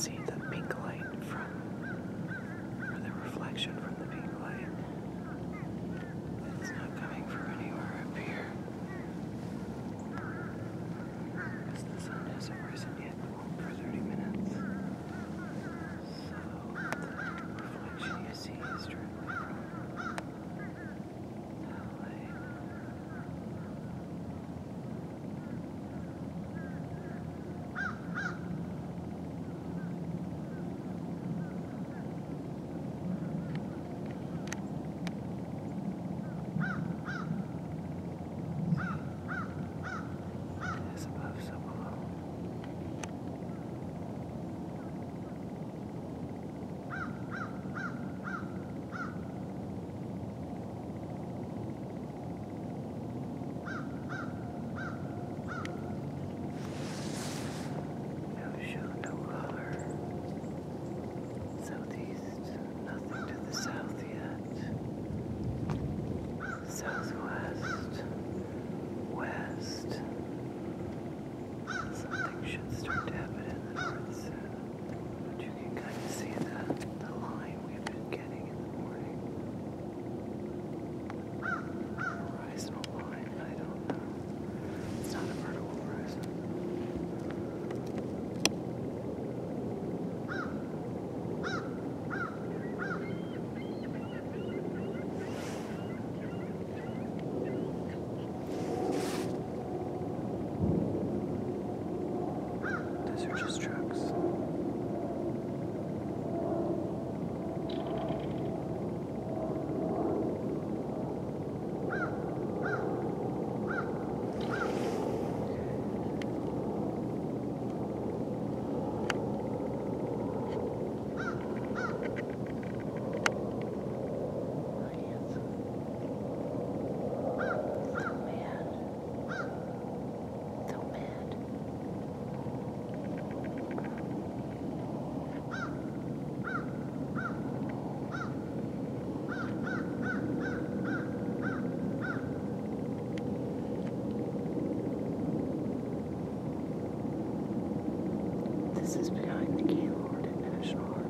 see the pink light or the reflection from the pink light. It's not coming from anywhere up here. Because the sun hasn't risen yet for 30 minutes. So the reflection you see is directly from that light. As above, so below. No show, no color. Southeast, nothing to the south yet. Southwest, west. Something should start to happen in the north soon. But you can kind of see the line we've been getting in the morning. Horizontal line, I don't know. It's not a vertical horizon. Those are just trucks. This is behind the Gaylord National Park.